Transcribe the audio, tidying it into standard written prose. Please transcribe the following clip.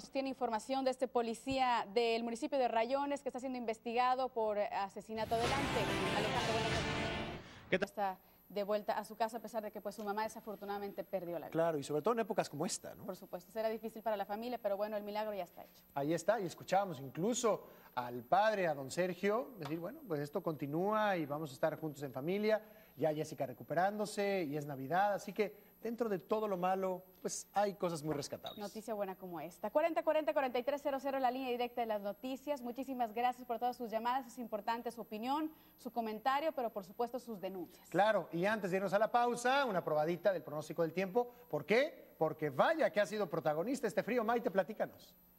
Tiene información de este policía del municipio de Rayones que está siendo investigado por asesinato. Adelante, Alejandro. ¿Qué tal? Está de vuelta a su casa a pesar de que pues su mamá desafortunadamente perdió la vida. Claro, y sobre todo en épocas como esta, ¿no? Por supuesto, será difícil para la familia, pero bueno, el milagro ya está hecho. Ahí está, y escuchábamos incluso al padre, a don Sergio, decir, bueno, pues esto continúa y vamos a estar juntos en familia, ya Jessica recuperándose y es Navidad, así que dentro de todo lo malo, pues hay cosas muy rescatables. Noticia buena como esta. 4040-4300, la línea directa de las noticias. Muchísimas gracias por todas sus llamadas, es importante su opinión, su comentario, pero por supuesto sus denuncias. Claro, y antes de irnos a la pausa, una probadita del pronóstico del tiempo. ¿Por qué? Porque vaya que ha sido protagonista este frío. Maite, platícanos.